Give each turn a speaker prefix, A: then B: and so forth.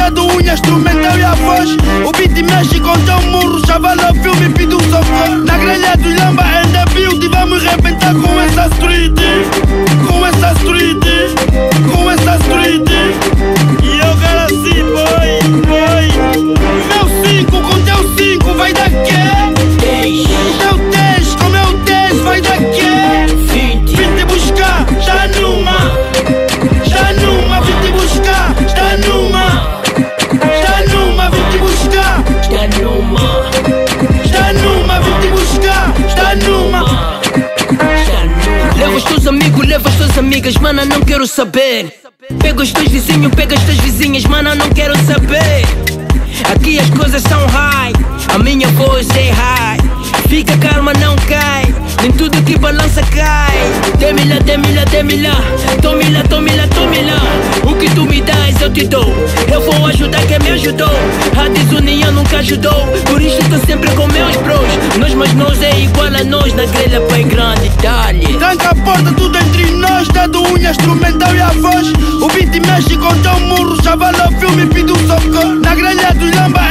A: dedo, unha instrumental e a voz. O beat mexe com teu murro, chaval ao filme pediu socorro. Na grelha do Lamba and the Beauty, vamos rebentar com essa street. Com essa street, com essa street. E eu quero assim, boy. Meu 5 com teu 5 vai daqui. O teu 10 com meu 10 vai daqui. Vim te buscar, tá numa. Tá numa, vim te buscar, tá numa. Tá numa, vim te buscar.
B: Está numa,
A: Tá numa, vim te buscar, tá numa.
B: está numa.
C: Leva os teus amigos, leva as tuas amigas, mana, não quero saber. Pega os teus vizinhos, pega as tuas vizinhas, mana, não quero saber. Aqui as coisas são high, a minha voz é high. Fica calma, não cai, nem tudo que balança cai. Dê-me-la, dê-me-la, dê-me-la, tome-la, tome-la, tome-la. O que tu me dás eu te dou, eu vou ajudar quem me ajudou. A desunião nunca ajudou, por isso tô sempre com meus bros. Nós mas nós é igual a nós, na grelha pai grande, dá-lhe.
A: Tranca a porta, tudo entre nós. Dedo, unha, instrumental e a voz. O beat mexe com teu murro, chaval ao filme pediu socorro. Na grelha do Lamba